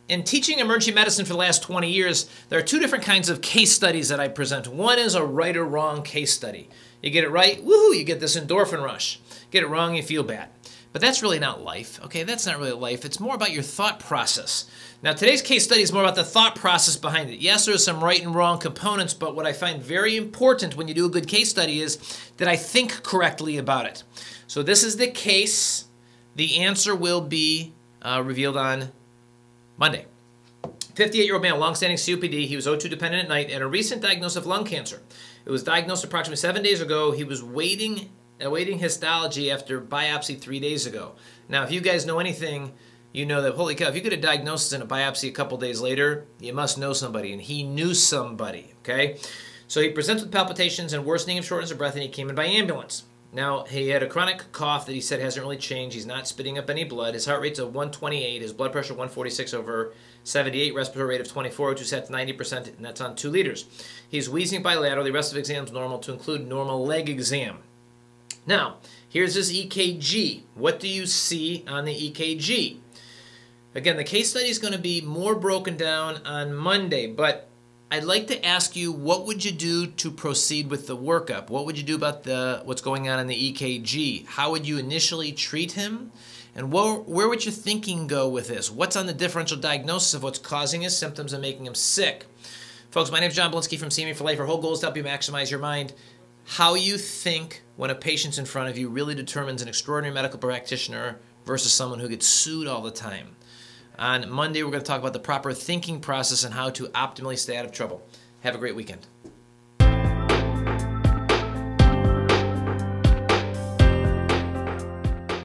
In teaching emergency medicine for the last 20 years, there are two different kinds of case studies that I present. One is a right or wrong case study. You get it right, woohoo, you get this endorphin rush. Get it wrong, you feel bad. But that's really not life, okay? That's not really life. It's more about your thought process. Now, today's case study is more about the thought process behind it. Yes, there's some right and wrong components, but what I find very important when you do a good case study is that I think correctly about it. So this is the case. The answer will be revealed on Monday. 58-year-old man, long-standing COPD. He was O2 dependent at night and a recent diagnosis of lung cancer. It was diagnosed approximately 7 days ago. He was awaiting histology after biopsy 3 days ago. Now, if you guys know anything, you know that, holy cow, if you get a diagnosis and a biopsy a couple days later, you must know somebody, and he knew somebody, okay? So he presents with palpitations and worsening of shortness of breath, and he came in by ambulance. Now, he had a chronic cough that he said hasn't really changed. He's not spitting up any blood. His heart rate's of 128. His blood pressure 146/78. Respiratory rate of 24. O2 sat to 90%, and that's on 2 liters. He's wheezing bilaterally. Rest of exams normal to include normal leg exam. Now, here's his EKG. What do you see on the EKG? Again, the case study is going to be more broken down on Monday, but I'd like to ask you, what would you do to proceed with the workup? What would you do about what's going on in the EKG? How would you initially treat him? And where would your thinking go with this? What's on the differential diagnosis of what's causing his symptoms and making him sick? Folks, my name is John Blinsky from CME for Life. Our whole goal is to help you maximize your mind. How you think when a patient's in front of you really determines an extraordinary medical practitioner versus someone who gets sued all the time. On Monday, we're going to talk about the proper thinking process and how to optimally stay out of trouble. Have a great weekend.